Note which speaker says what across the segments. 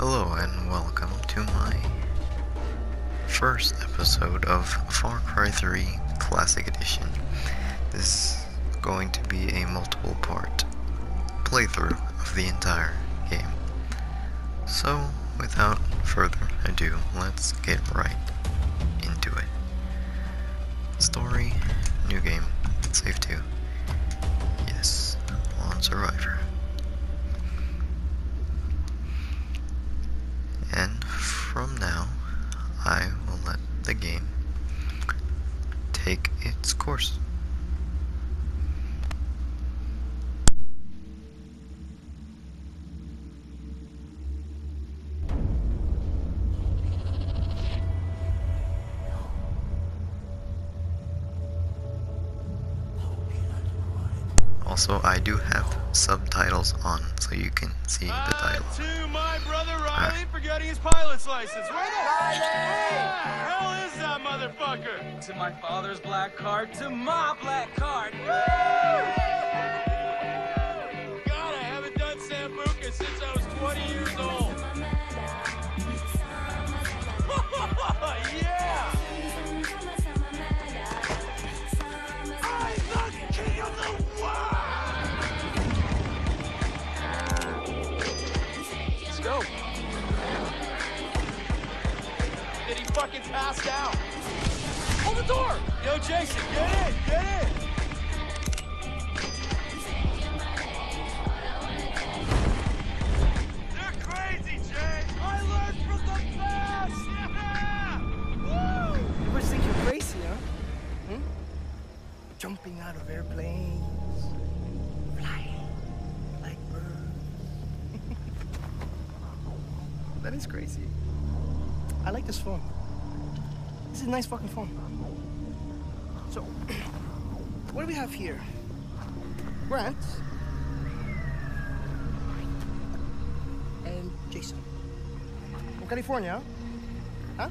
Speaker 1: Hello and welcome to my first episode of Far Cry 3 Classic Edition. This is going to be a multiple part playthrough of the entire game. So, without further ado, let's get right into it. Story, new game, save 2. Yes, on Survivor. And from now, I will let the game take its course. Also, I do have subtitles on, so you can see the title.
Speaker 2: To my brother Riley for getting his pilot's license. Where the hell is that motherfucker?
Speaker 3: To my father's black card, to my black card.
Speaker 2: God, I haven't done Sambuca since I was 20 years old. Yeah! I'm the king of the world! Let's go. Did he fucking pass out? Hold the door! Yo, Jason, get in! Get in! They're crazy, Jay! I learned from the best! Yeah! Woo!
Speaker 4: You ever think you're crazy, huh? Jumping out of airplanes, flying like birds. That is crazy. I like this phone. This is a nice fucking phone. So, what do we have here? Grant and Jason from California, huh?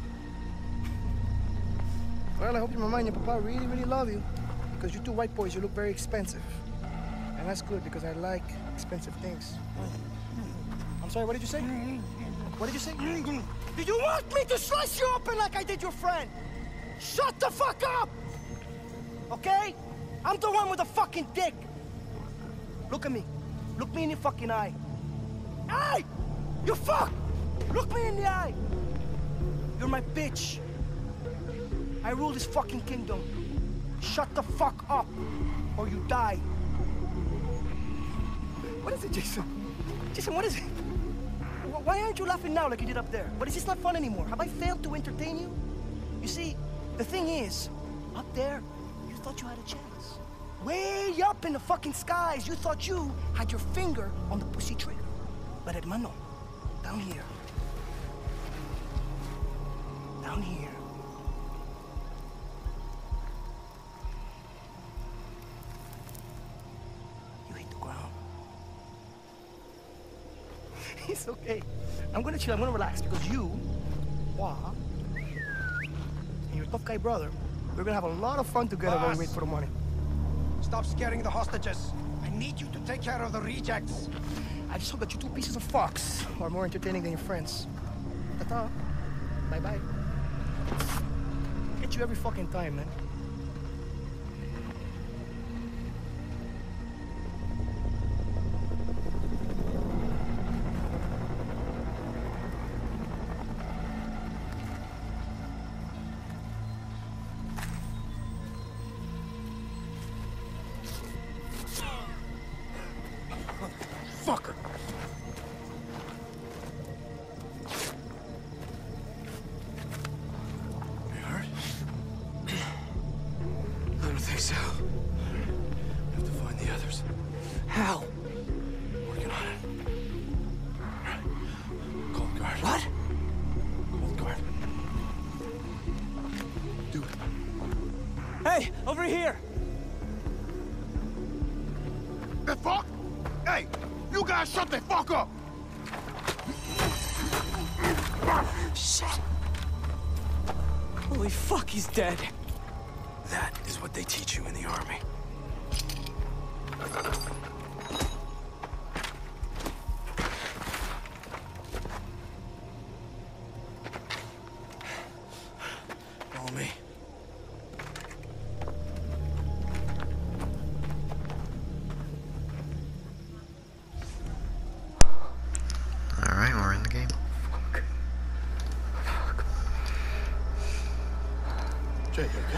Speaker 4: Well, I hope your mama and your papa really, really love you. Because you two white boys, you look very expensive. And that's good because I like expensive things. I'm sorry, what did you say? What did you say? Do you want me to slice you open like I did your friend? Shut the fuck up! Okay? I'm the one with the fucking dick. Look at me. Look me in the fucking eye. Hey! You fuck! Look me in the eye. You're my bitch. I rule this fucking kingdom. Shut the fuck up, or you die. What is it, Jason? Jason, what is it? Why aren't you laughing now like you did up there? But is this not fun anymore? Have I failed to entertain you? You see, the thing is, up there, you thought you had a chance. Way up in the fucking skies, you thought you had your finger on the pussy trigger. But hermano, down here. Down here. It's okay. I'm gonna chill, I'm gonna relax because you, Hua, and your tough guy brother, we're gonna have a lot of fun together while we wait for the money.
Speaker 5: Stop scaring the hostages. I need you to take care of the rejects.
Speaker 4: I just hope that you two pieces of fox are more entertaining than your friends. Ta-ta. Bye-bye. Get you every fucking time, man.
Speaker 5: Fucker!
Speaker 2: You hurt? I don't think so. We have to find the others.
Speaker 4: How?
Speaker 2: Working on it. Right. Call guard.
Speaker 4: What?
Speaker 2: Hold guard. Do it.
Speaker 4: Hey, over here!
Speaker 5: The fuck? Hey, you guys shut the fuck up!
Speaker 4: Shit! Holy fuck, he's dead.
Speaker 2: That is what they teach you in the army.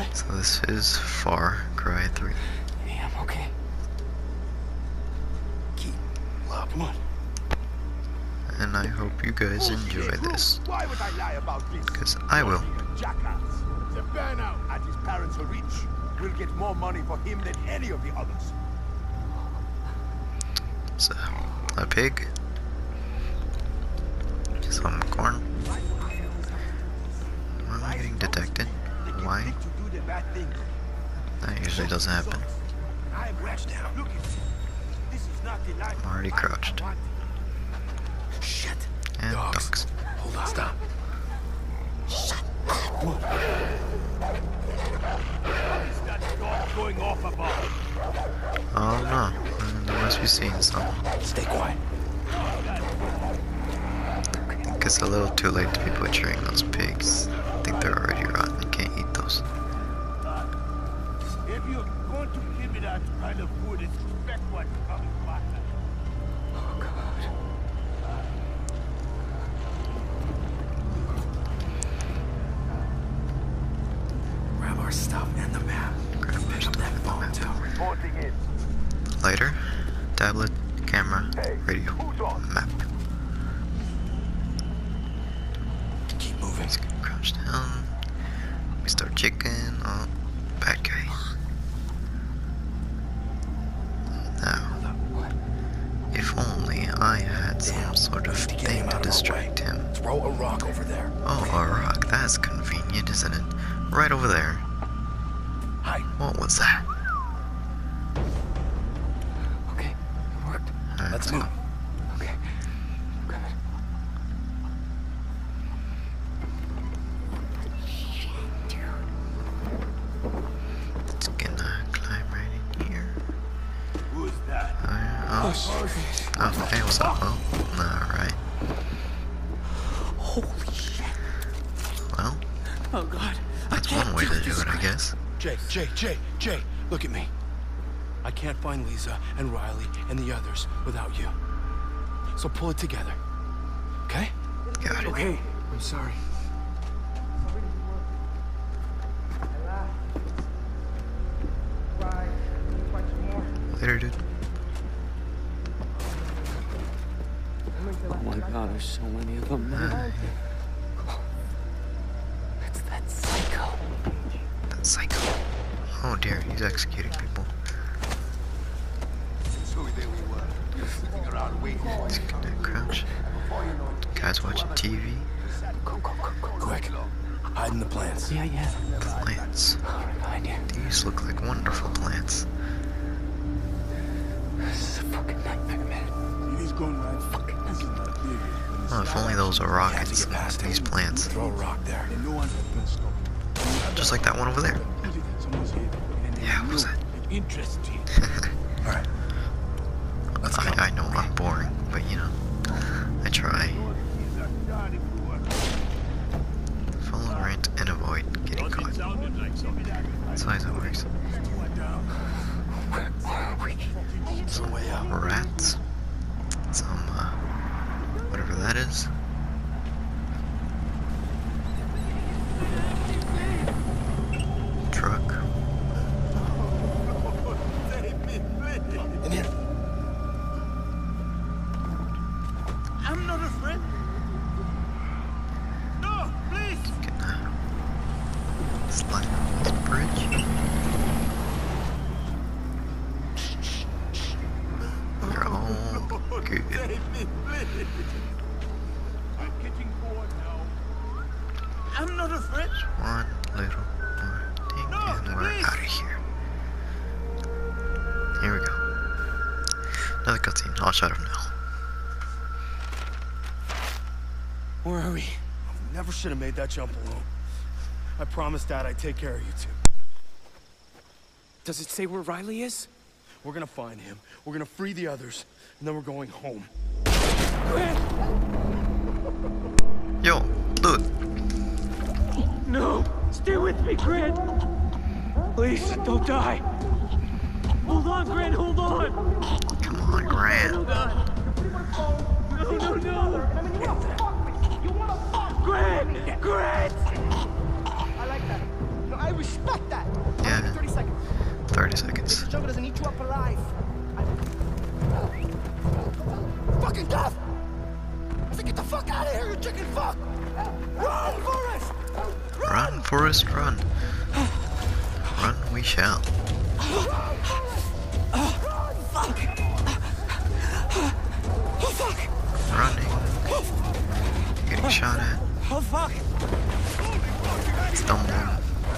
Speaker 1: So this is Far Cry 3.
Speaker 6: Yeah, I'm okay.
Speaker 5: Keep look, come on.
Speaker 1: And I hope you guys enjoy this,
Speaker 2: Why would I lie about this?
Speaker 1: because I will.
Speaker 2: Jackass. The burnout at his parents will reach. We'll get more money for him than any of the others.
Speaker 1: So, a pig, some corn. Why am I getting detected? Why?
Speaker 2: To do the bad thing.
Speaker 1: That usually doesn't happen.
Speaker 2: I'm crouched down. Look at this. This is not the life.
Speaker 1: I'm already crouched.
Speaker 5: Shit.
Speaker 1: And ducks.
Speaker 5: Hold on. Stop.
Speaker 2: What is that dog going off about?
Speaker 1: Oh no, they must be seeing something.
Speaker 5: Stay quiet.
Speaker 1: I think it's a little too late to be butchering those pigs. I think they're already rotten. You can't eat those.
Speaker 2: If you're going to give me that kind of food, expect what's coming back.
Speaker 6: Oh, God.
Speaker 5: Grab our stuff and the map.
Speaker 1: Grab our
Speaker 5: Pick up
Speaker 1: stuff
Speaker 5: that
Speaker 1: and the
Speaker 5: phone
Speaker 1: map.
Speaker 5: too.
Speaker 2: Reporting in.
Speaker 1: Lighter, tablet, camera, radio,
Speaker 2: Who's on?
Speaker 1: map.
Speaker 5: Keep moving.
Speaker 1: Let's get crouched down. We start chicken. Oh, bad guy. Now, if only I had some sort of thing to distract him.
Speaker 5: Throw a rock over there.
Speaker 1: Oh, a rock. That's convenient, isn't it? Right over there.
Speaker 5: Hi.
Speaker 1: What was that?
Speaker 6: Okay, it worked.
Speaker 1: Alright,
Speaker 5: Let's move.
Speaker 6: Okay. Good.
Speaker 1: Let's gonna climb right in here.
Speaker 2: Who's that?
Speaker 1: Oh, hey, what's up? Oh, alright.
Speaker 6: Holy shit.
Speaker 1: Well,
Speaker 6: Oh, God.
Speaker 1: that's one way to do it, I guess.
Speaker 5: Jay, look at me. I can't find Lisa and Riley and the others without you. So pull it together. Okay?
Speaker 1: Got it.
Speaker 6: Okay. I'm sorry.
Speaker 1: Later, dude.
Speaker 6: Oh, my God. There's so many of them now. It's that psycho.
Speaker 1: That psycho. Oh dear, he's executing people.
Speaker 2: So there we were. We were sitting around waiting for
Speaker 1: Let's get that crouch. Guys watching TV.
Speaker 5: Quick. Hide in the plants.
Speaker 6: Yeah, yeah.
Speaker 1: Plants.
Speaker 6: Right behind you.
Speaker 1: These look like wonderful plants.
Speaker 6: This is a fucking nightmare, man.
Speaker 2: He's going right.
Speaker 6: Fucking nightmare.
Speaker 1: Oh, if only those are
Speaker 5: We have to
Speaker 1: rockets.
Speaker 5: get past
Speaker 1: These
Speaker 5: him.
Speaker 1: plants.
Speaker 5: Throw a rock there.
Speaker 2: No one has been stopped.
Speaker 1: Just like that one over there.
Speaker 2: Someone's here.
Speaker 1: Yeah, what was that?
Speaker 2: Interesting.
Speaker 5: All right. Let's go.
Speaker 1: I know I'm boring, but you know, I try. Follow, rent, and avoid getting caught. That's how it works.
Speaker 6: Where are we?
Speaker 1: Some
Speaker 5: way out.
Speaker 1: rats. Some, whatever that is. Truck.
Speaker 5: In here.
Speaker 2: I'm not afraid. No, please.
Speaker 1: Gonna slide on this bridge. We're all good.
Speaker 2: Save me, please. I'm getting bored now. I'm not afraid.
Speaker 1: One little more thing,
Speaker 2: No,
Speaker 1: and we're
Speaker 2: please.
Speaker 1: out of here. Here we go. Another cutscene. I'll shut him now.
Speaker 5: Where are we? Never should have made that jump alone. I promised Dad I'd take care of you two.
Speaker 6: Does it say where Riley is?
Speaker 5: We're gonna find him. We're gonna free the others, and then we're going home.
Speaker 1: Yo, dude.
Speaker 3: No! Stay with me, Grant! Please, don't die! Hold on, Grant, hold on!
Speaker 1: Come on, Grant.
Speaker 3: Hold on! No, no, no! Grant! Grant!
Speaker 4: I like that. No, I respect that. fucking death! I said, get the fuck out of here, you chicken fuck! Run, Forrest!
Speaker 1: Run, Forrest, run. Run we shall.
Speaker 3: Fuck! Oh, fuck!
Speaker 1: Running. Getting shot at.
Speaker 3: Oh, fuck!
Speaker 1: Stumbling.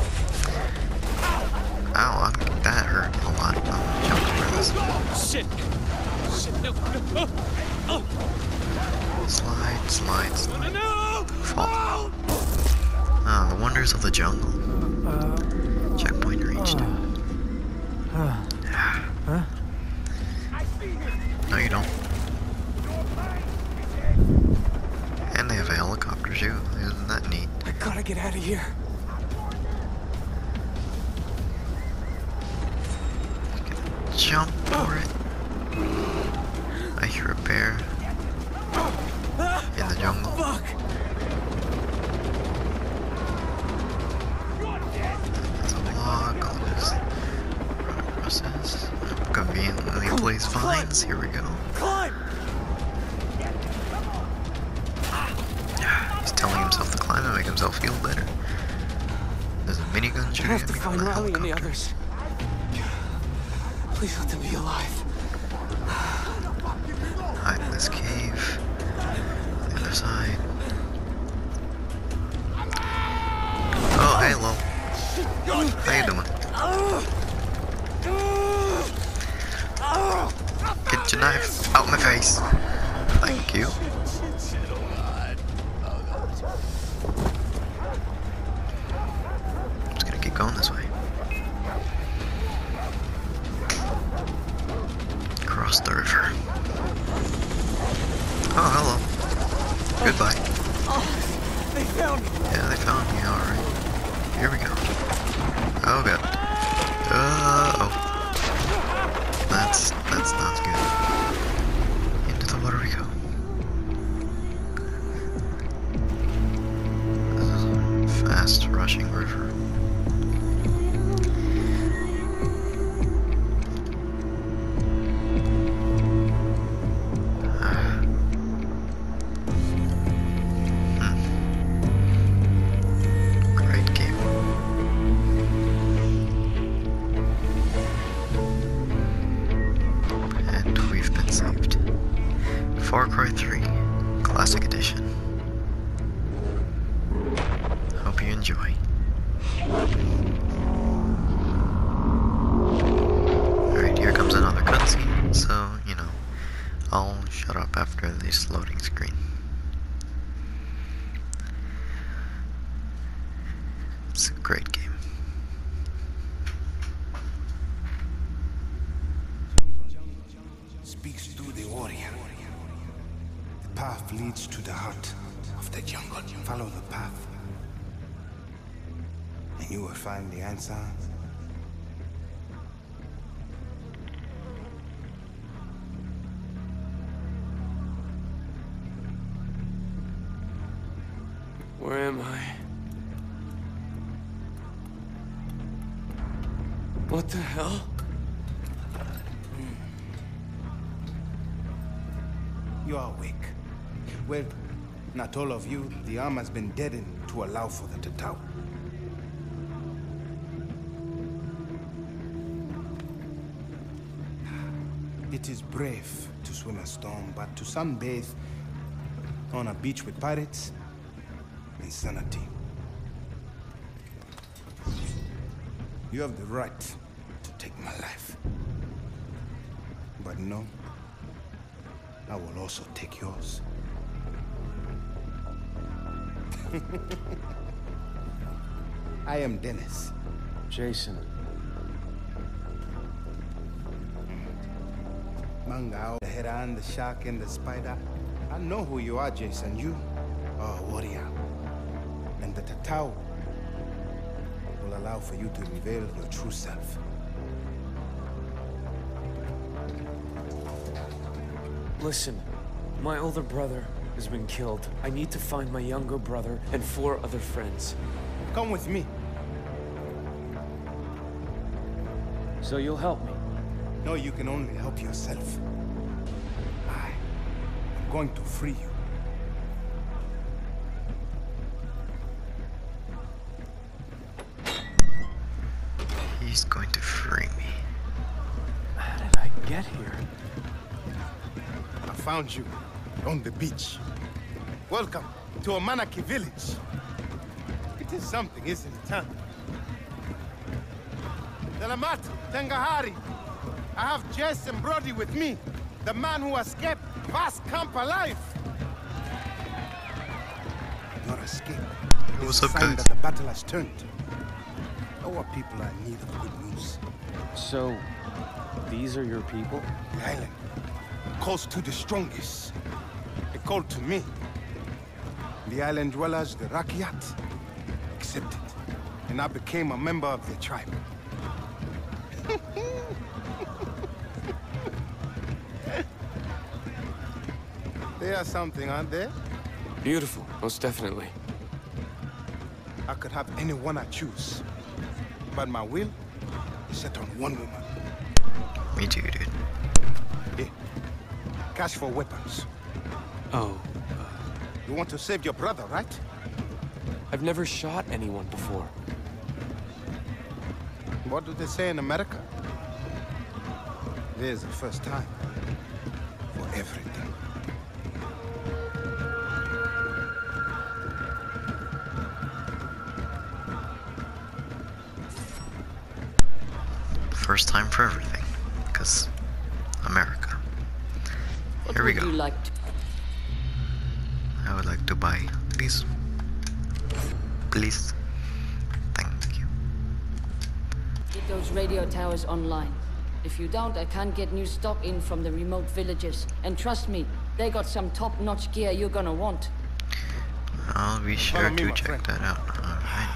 Speaker 1: Ow, that hurt a lot. I'm jumping for this.
Speaker 3: Shit! Shit, no, no! Oh!
Speaker 1: Slide, slide, slide.
Speaker 3: No!
Speaker 1: Fall. Ah, the wonders of the jungle. Checkpoint reached. No, you don't. And they have a helicopter too. Isn't that neat?
Speaker 3: I gotta get out of here.
Speaker 1: Jump for it. I hear a bear in the jungle.
Speaker 3: Fuck!
Speaker 1: There's a log. I'll just run across this. Conveniently placed vines. Here we go.
Speaker 3: Climb!
Speaker 1: He's telling himself to climb and make himself feel better. There's a minigun
Speaker 3: I
Speaker 1: shooting
Speaker 3: have
Speaker 1: at
Speaker 3: to
Speaker 1: me from
Speaker 3: find
Speaker 1: the
Speaker 3: Riley and the
Speaker 1: helicopter.
Speaker 3: others. Please let them be alive.
Speaker 1: Hide in this cave. The other side. Oh, hey, Lo. How you doing? Get your knife out my face. Thank you. I'm just gonna keep going this way. Cross the river. Oh, hello. Goodbye.
Speaker 3: They found me.
Speaker 1: Yeah, they found me, alright. Here we go. Oh god. Oh. That's not good. Into the water we go. This is a fast rushing river. Great game. And we've been saved. Far Cry 3 Classic Edition. Hope you enjoy. Alright, here comes another cutscene, so, you know, I'll shut up after this loading screen. It's a great game.
Speaker 7: Speaks to the warrior. The path leads to the heart of the jungle. Follow the path, and you will find the answer.
Speaker 6: Where am I? What the hell?
Speaker 7: You are awake. Well, not all of you. The arm has been deadened to allow for the Tatau. It is brave to swim a storm, but to sunbathe on a beach with pirates, insanity. You have the right to take my life. But no, I will also take yours. I am Dennis.
Speaker 6: Jason.
Speaker 7: Mangao, the heron, the shark, and the spider. I know who you are, Jason. You are a warrior. And the Tatau will allow for you to reveal your true self.
Speaker 6: Listen, my older brother has been killed. I need to find my younger brother and 4 other friends.
Speaker 7: Come with me.
Speaker 6: So you'll help me?
Speaker 7: No, you can only help yourself. I going to free you.
Speaker 1: He's going to free me.
Speaker 6: How did I get here?
Speaker 7: I found you on the beach. Welcome to Amanaki village. It is something, isn't it, huh? Salamat, Tengahari. I have Jess and Brody with me. The man who escaped Vast Camp alive. Your escape
Speaker 1: What's
Speaker 7: is a
Speaker 1: up,
Speaker 7: sign
Speaker 1: guys?
Speaker 7: that the battle has turned. Our people are in need of good news.
Speaker 6: So, these are your people?
Speaker 7: The island calls to the strongest. It called to me. The island dwellers, the Rakyat, accepted. And I became a member of their tribe. They are something, aren't they?
Speaker 6: Beautiful, most definitely.
Speaker 7: I could have anyone I choose. But my will is set on one woman.
Speaker 1: Me too, dude.
Speaker 7: Here. Cash for weapons.
Speaker 6: Oh,
Speaker 7: You want to save your brother, right?
Speaker 6: I've never shot anyone before.
Speaker 7: What do they say in America? There's a first time for everything.
Speaker 1: First time for everything. Because America. Here we
Speaker 8: What would you
Speaker 1: go.
Speaker 8: like to...
Speaker 1: I would like to buy. Please. Please. Thank you.
Speaker 8: Get those radio towers online. If you don't, I can't get new stock in from the remote villages. And trust me, they got some top-notch gear you're gonna want.
Speaker 1: I'll be sure
Speaker 7: Follow me,
Speaker 1: to
Speaker 7: my
Speaker 1: check
Speaker 7: friend.
Speaker 1: that out. Alright.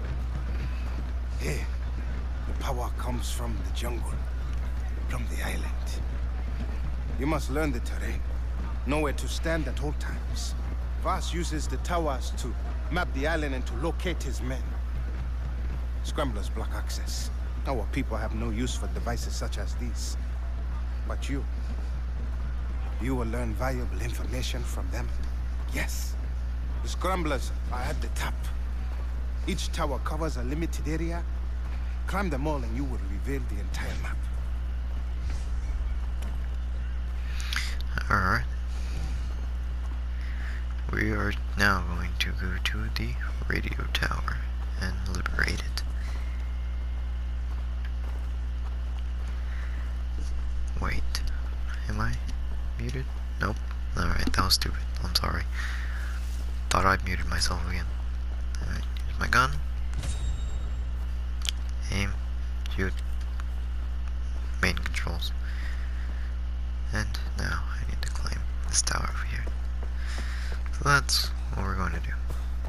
Speaker 7: Here, the power comes from the jungle, from the island. You must learn the terrain, know where to stand at all times. Vass uses the towers to map the island and to locate his men. Scramblers block access. Our people have no use for devices such as these. But you will learn valuable information from them. Yes, the Scramblers are at the top. Each tower covers a limited area. Climb them all and you will reveal the entire map.
Speaker 1: Alright. We are now going to go to the radio tower and liberate it. Wait. Am I muted? Nope. Alright, that was stupid. I'm sorry. Thought I'd muted myself again. Alright, here's my gun. Aim. Shoot. Main controls. And now I need to climb this tower over here. So that's what we're going to do.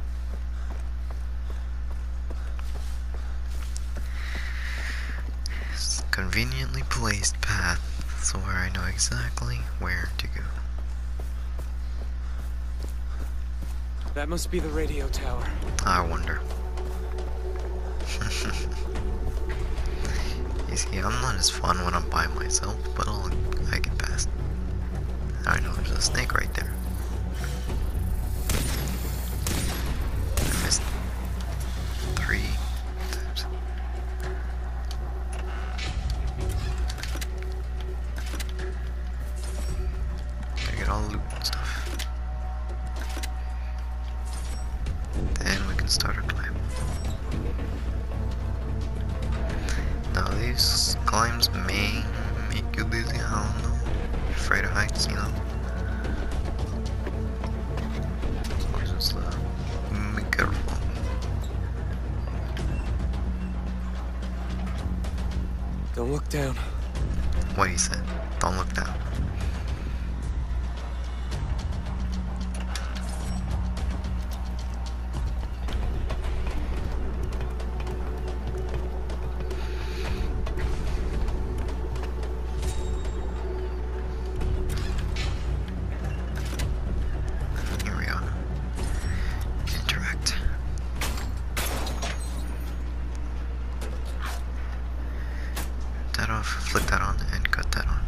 Speaker 1: It's a conveniently placed path, so where I know exactly where to go.
Speaker 6: That must be the radio tower.
Speaker 1: I wonder. You see, I'm not as fun when I'm by myself, but I get past. I know there's a snake right there. I missed 3 times. Gotta get all the loot and stuff. Then we can start our climb. Now these climbs may make you dizzy, I don't know. Afraid of heights, you know. So just be careful.
Speaker 6: Don't look down.
Speaker 1: What he said. Don't look down. Here we are. Interact. That off, flick that on, and cut that on.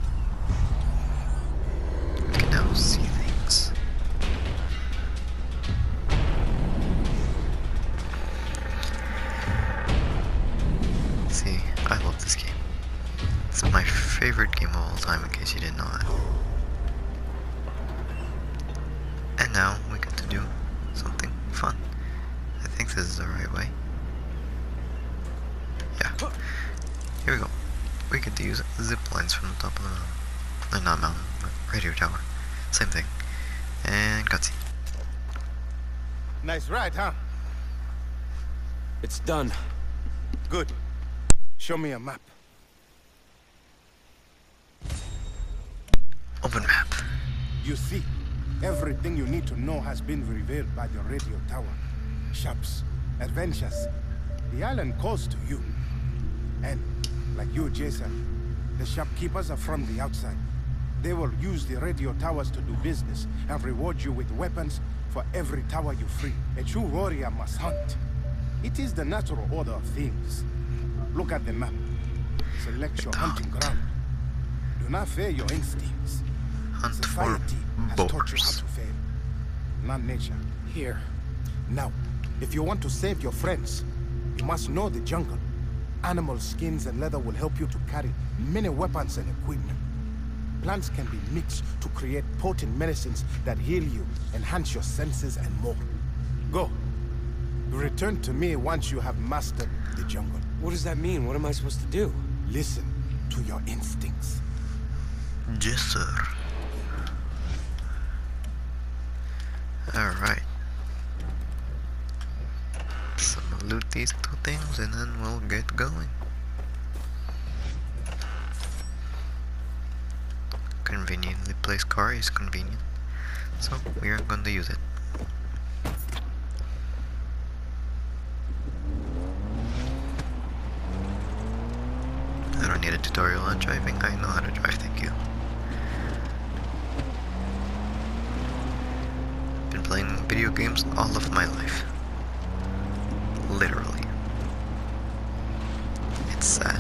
Speaker 1: now we get to do something fun. I think this is the right way. Yeah. Here we go. We get to use zip lines from the top of the mountain. Not mountain, but radio tower. Same thing. And cutscene.
Speaker 7: Nice ride, huh?
Speaker 6: It's done.
Speaker 7: Good. Show me a map.
Speaker 1: Open map.
Speaker 7: You see, everything you need to know has been revealed by the radio tower. Shops, adventures. The island calls to you. And, like you, Jason, the shopkeepers are from the outside. They will use the radio towers to do business and reward you with weapons for every tower you free. A true warrior must hunt. It is the natural order of things. Look at the map. Select your hunting ground. Do not fear your instincts.
Speaker 1: Hunt for
Speaker 7: Society has taught you how
Speaker 1: boars.
Speaker 7: to fail, not nature.
Speaker 6: Here.
Speaker 7: Now, if you want to save your friends, you must know the jungle. Animal skins and leather will help you to carry many weapons and equipment. Plants can be mixed to create potent medicines that heal you, enhance your senses, and more. Go. Return to me once you have mastered the jungle.
Speaker 6: What does that mean? What am I supposed to do?
Speaker 7: Listen to your instincts.
Speaker 1: Yes, sir. Alright. So loot these two things and then we'll get going. Conveniently placed car is convenient, so we are going to use it. I don't need a tutorial on driving, I know how to drive, thank you. Been playing video games all of my life. Literally. It's sad.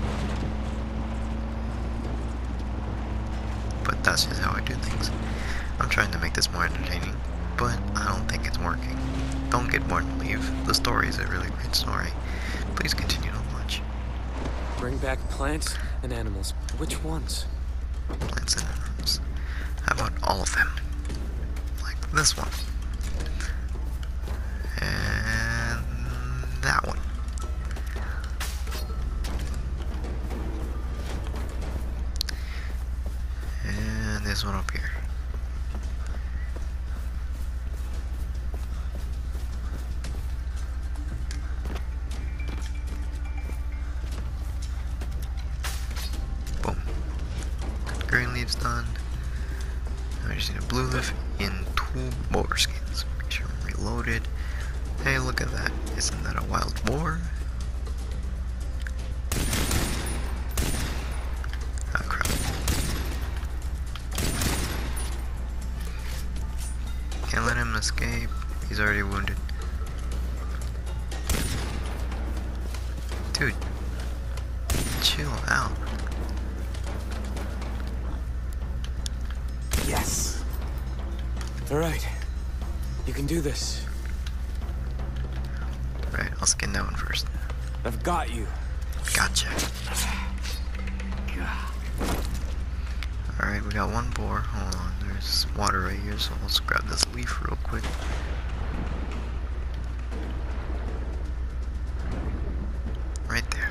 Speaker 1: But that's just how I do things. I'm trying to make this more entertaining, but I don't think it's working. Don't get bored and leave. The story is a really great story. Please continue to watch.
Speaker 6: Bring back plants and animals. Which ones?
Speaker 1: Plants and animals. How about all of them? Like this one. And that one. And this one up here. Boom. Green leaf's done. I just need a blue leaf in 2 boar skins. Make sure I'm reloaded. Hey, look at that. Isn't that a wild boar? Oh crap. Can't let him escape. He's already wounded. Dude. Chill out.
Speaker 6: Yes. All right. You can do this.
Speaker 1: Right, I'll skin that one first.
Speaker 6: I've got you.
Speaker 1: Gotcha. Alright, we got 1 boar. Hold on, there's water right here, so let's grab this leaf real quick. Right there.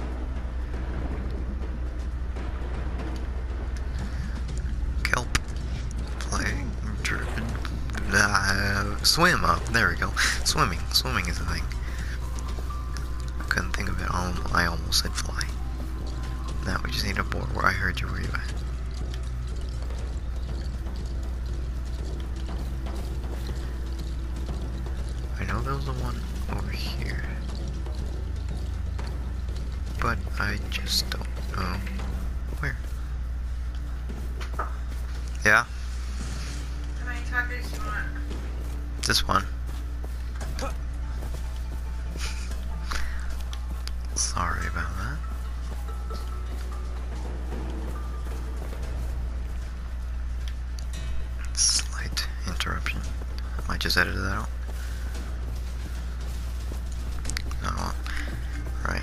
Speaker 1: Kelp. Play. Swim up. There we go. Swimming. Swimming is a thing. I couldn't think of it. I almost said fly. Now we just need a boar. Where I heard you. Where you at? I know there was the one over here. But I just don't know where. Yeah?
Speaker 9: How many tacos do you want?
Speaker 1: This one. Sorry about that. Slight interruption. I might just edit that out. No. Right.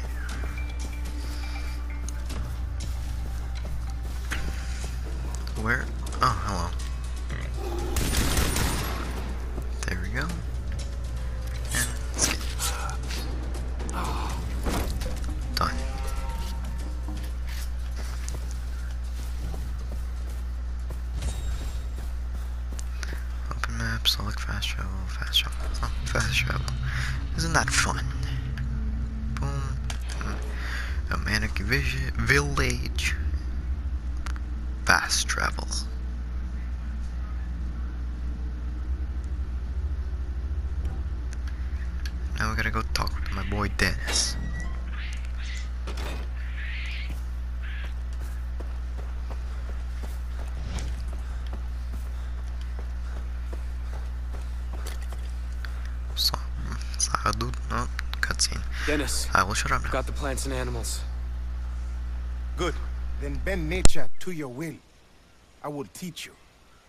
Speaker 1: Where? Oh, hello. go. And let's get done. Open map, select fast travel, fast travel. Oh, fast travel. Isn't that fun? Boom. A Manaki village. Fast travel. Now we gotta go talk to my boy Dennis. Dude, no, cutscene.
Speaker 6: Dennis,
Speaker 1: I will shut up now.
Speaker 6: got the plants and animals.
Speaker 7: Good. Then bend nature to your will. I will teach you.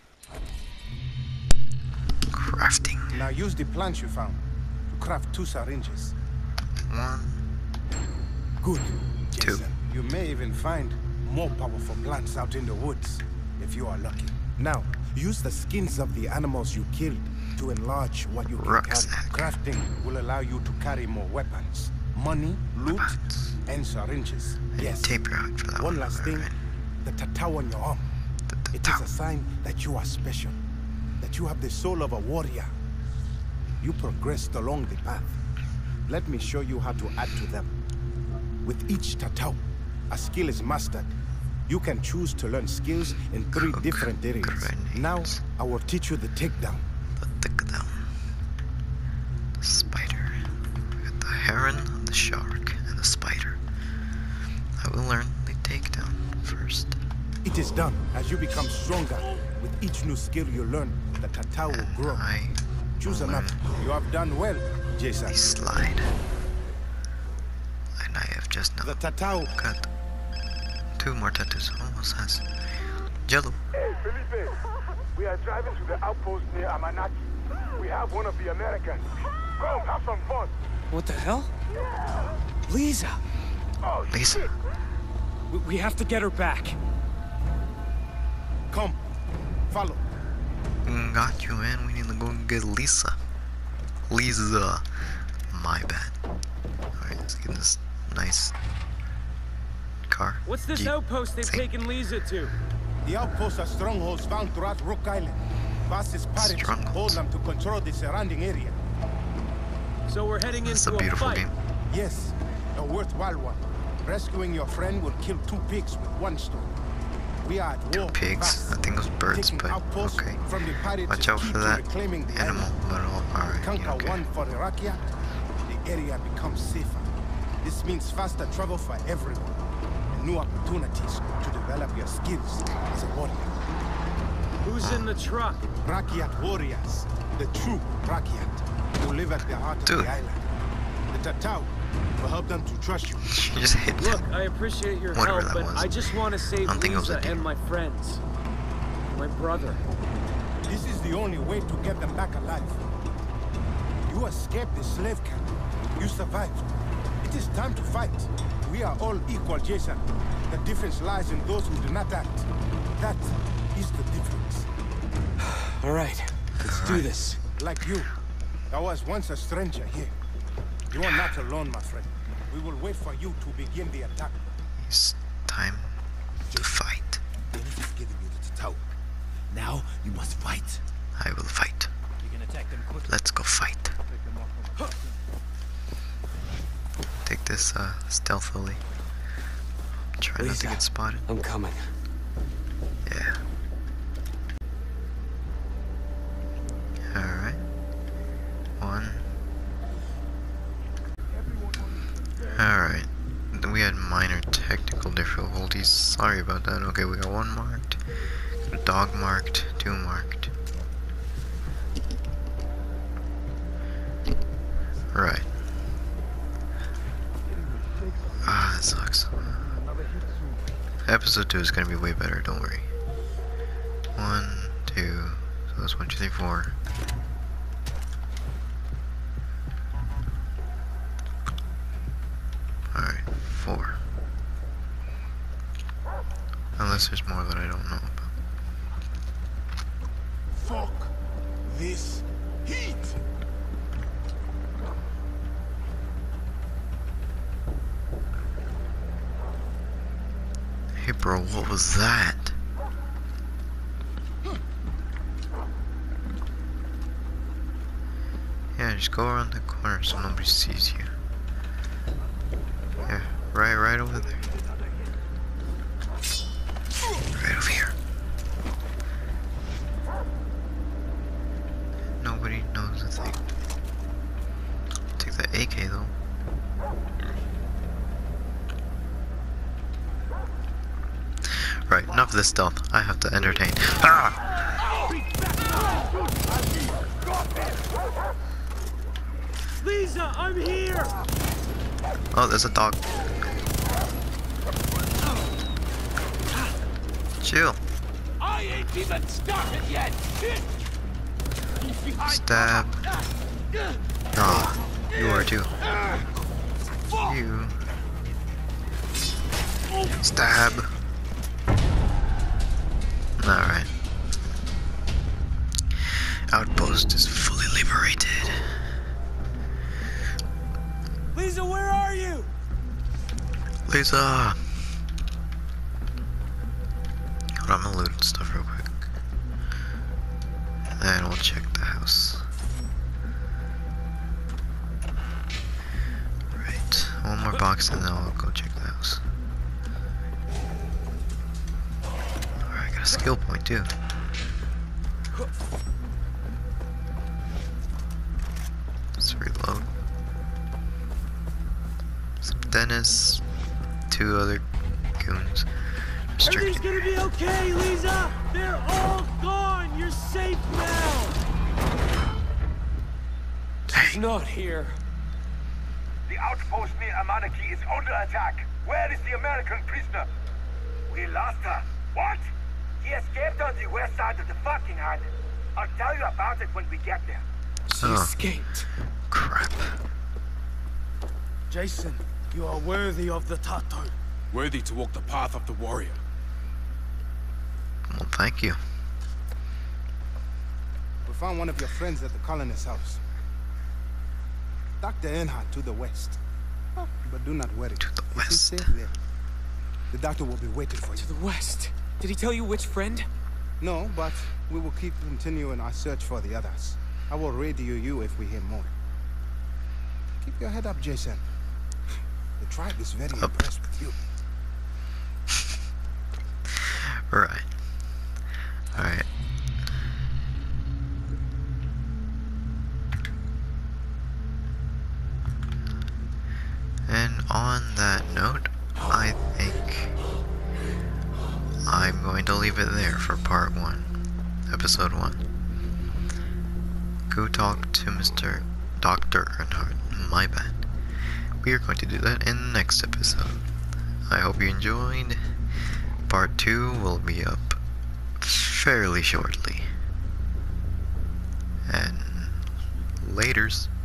Speaker 1: Crafting.
Speaker 7: Now use the plants you found to craft 2 syringes.
Speaker 1: 1,
Speaker 7: Good.
Speaker 1: 2.
Speaker 7: Jason. You may even find more powerful plants out in the woods, if you are lucky. Now, use the skins of the animals you killed to enlarge what you can
Speaker 1: Rucksack.
Speaker 7: carry. Crafting will allow you to carry more weapons, money, loot,
Speaker 1: Weapons.
Speaker 7: and syringes. Yes.
Speaker 1: Tape your out for that
Speaker 7: One last thing,
Speaker 1: Alright.
Speaker 7: the tattoo on your arm. It is a sign that you are special, that you have the soul of a warrior. You progressed along the path. Let me show you how to add to them. With each tattoo, a skill is mastered. You can choose to learn skills in 3
Speaker 1: Cook
Speaker 7: different areas.
Speaker 1: grenades.
Speaker 7: Now, I will teach you the takedown.
Speaker 1: The takedown. The spider. We got the heron, the shark, and the spider. I will learn the takedown first.
Speaker 7: It is done. As you become stronger, with each new skill you learn, the tattoo will grow.
Speaker 1: I
Speaker 7: Choose
Speaker 1: will
Speaker 7: another.
Speaker 1: learn
Speaker 7: You have done well, Jason.
Speaker 1: the slide. And I have just now
Speaker 7: The tattoo.
Speaker 1: got 2 more tattoos. Almost has Jello.
Speaker 10: Hey, Felipe. We are driving to the outpost near Amanati. We have one of the Americans. Come, have some fun.
Speaker 6: What the hell? Lisa!
Speaker 10: Oh,
Speaker 1: Lisa.
Speaker 10: shit.
Speaker 6: We have to get her back.
Speaker 7: Come, follow.
Speaker 1: Got you, man. We need to go get Lisa. Lisa. My bad. Alright, let's get this nice car.
Speaker 3: What's this
Speaker 1: Jeep
Speaker 3: outpost they've
Speaker 1: thing.
Speaker 3: taken Lisa to?
Speaker 7: The outposts are strongholds found throughout Rook Island. Vas's pirates
Speaker 1: Strongholds.
Speaker 7: hold them to control the surrounding area.
Speaker 3: So we're heading
Speaker 1: It's
Speaker 3: into
Speaker 1: a beautiful
Speaker 3: fight.
Speaker 1: game.
Speaker 7: Yes, a worthwhile one. Rescuing your friend will kill 2 pigs with 1 stone. We are at
Speaker 1: 2
Speaker 7: war with
Speaker 1: pigs.
Speaker 7: Vas.
Speaker 1: I think it was birds,
Speaker 7: Taking
Speaker 1: but
Speaker 7: outposts
Speaker 1: okay.
Speaker 7: from the pirates
Speaker 1: Watch
Speaker 7: is
Speaker 1: out
Speaker 7: key
Speaker 1: for
Speaker 7: to
Speaker 1: that
Speaker 7: reclaiming the
Speaker 1: animal.
Speaker 7: island.
Speaker 1: But alright,
Speaker 7: Conquer
Speaker 1: okay.
Speaker 7: one for Irakia, the area becomes safer. This means faster travel for everyone, and new opportunities to develop your skills as a warrior.
Speaker 3: Who's in the truck?
Speaker 7: Rakyat warriors, the true Rakyat, who live at the heart
Speaker 1: Dude.
Speaker 7: of the island. The Tatau will help them to trust you.
Speaker 1: She just hit
Speaker 3: Look,
Speaker 1: him.
Speaker 3: I appreciate your
Speaker 1: Whatever
Speaker 3: help,
Speaker 1: that
Speaker 3: but
Speaker 1: was.
Speaker 3: I just want to save
Speaker 1: don't think it was a
Speaker 3: Lisa
Speaker 1: deer.
Speaker 3: and my friends. My brother.
Speaker 7: This is the only way to get them back alive. You escaped the slave camp. You survived. It is time to fight. We are all equal, Jason. The difference lies in those who do not act. That is the difference.
Speaker 6: All right, let's do this.
Speaker 7: Like you, I was once a stranger here. You are not alone, my friend. We will wait for you to begin the attack.
Speaker 1: It's time to fight.
Speaker 5: Dennis is giving you the tattoo. Now you must fight.
Speaker 1: I will fight.
Speaker 5: You can attack them quickly.
Speaker 1: Let's go fight. Take this stealthily. Try not to
Speaker 6: Lisa.
Speaker 1: get spotted.
Speaker 6: I'm coming.
Speaker 1: Yeah. Alright. 1. Alright. We had minor technical difficulties. Sorry about that. Okay, we got 1 marked. Got a dog marked. 2 marked. Right. Ah, that sucks. Episode 2 is gonna be way better, don't worry. 1, 2, so that's 1, 2, 3, 4. Alright, 4. Unless there's more that I don't know about.
Speaker 10: Fuck this heat.
Speaker 1: Hey bro, what was that? Yeah, just go around the corner so nobody sees you. Yeah, right over there. Right over here. Nobody knows a thing. Take that AK though. Right, enough of this stealth. I have to entertain. Ah!
Speaker 3: Lisa, I'm here!
Speaker 1: Oh, there's a dog. Chill.
Speaker 3: I ain't even started yet!
Speaker 1: Stab. Oh, you are too. You. Stab. Alright. Outpost is fully liberated.
Speaker 3: Lisa, where are you?
Speaker 1: Lisa! Hold on, I'm gonna loot stuff real quick. And then we'll check the house. Right, one more box and then I'll go check the house. Alright, got a skill point too. Let's reload. Some Dennis, 2 other goons.
Speaker 3: Everything's gonna be okay, Lisa! They're all gone! You're safe now!
Speaker 6: She's not here.
Speaker 10: The outpost near Amanaki is under attack. Where is the American prisoner? We lost her. What? She escaped on the west side of the fucking island. I'll tell you about it when we get there.
Speaker 6: She escaped.
Speaker 1: Crap.
Speaker 3: Jason, you are worthy of the tattoo.
Speaker 5: Worthy to walk the path of the warrior.
Speaker 1: Well, thank you.
Speaker 7: We found one of your friends at the colonist's house. Dr. Earnhardt to the west. But do not worry.
Speaker 1: To the
Speaker 7: He's
Speaker 1: west.
Speaker 7: safe there. The doctor will be waiting for you.
Speaker 6: To the west. Did he tell you which friend?
Speaker 7: No, but we will keep continuing our search for the others. I will radio you if we hear more. Keep your head up, Jason. The tribe is very impressed with you.
Speaker 1: Right. Alright. And on that note, I think I'm going to leave it there for part 1, episode 1. Go talk to Mr. Dr. Earnhardt. My bad. We are going to do that in the next episode. I hope you enjoyed. Part 2 will be up fairly shortly. And laters.